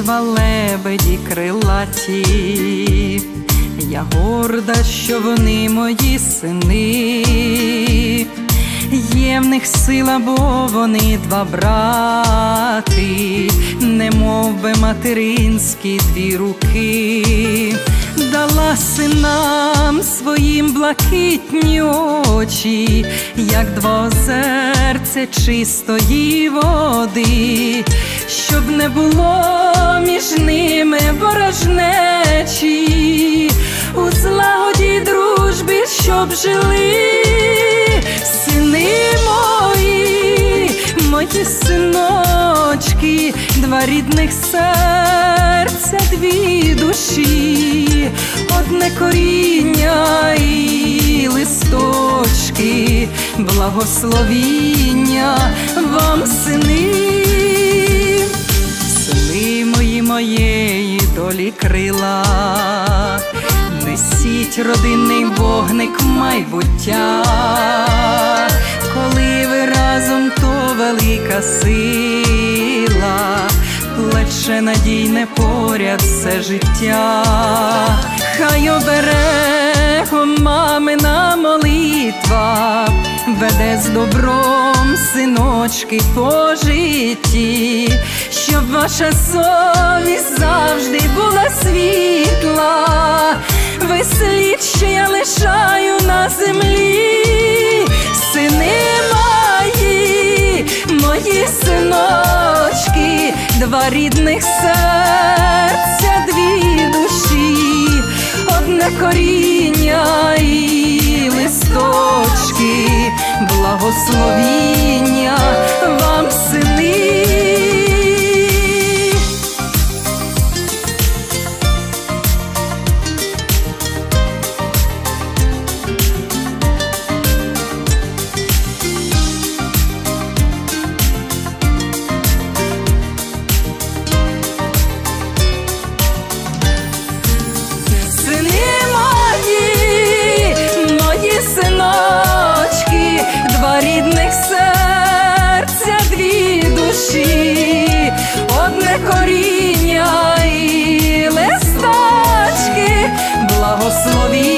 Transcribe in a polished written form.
два лебеді крилаті. Я горда, що вони мої сини. Є в них сила, бо вони два брати, немов би материнські дві руки. Дала синам своїм блакитні очі, як два озерця чистої води, щоб не було між ними ворожнечі, у злагоді й дружбі, щоб жили. Сини мої, мої синочки, два рідних серця, дві душі, одне коріння і листочки, благословіння вам, сини. Сини мої, моєї долі крила, несіть родинний вогник майбуття. Коли ви разом, то велика сила, плече надійне поряд все життя. Хай оберегом мамина молитва веде з добром синочки по житті, щоб ваша совість завжди була світла. Ви слід, що я лишаю на землі. Сини мої, мої синочки, два рідних серця, дві душі, одне коріння і листочки, благословіння вам, сини. Рідних серця, дві душі, одне коріння і листочки, благословіння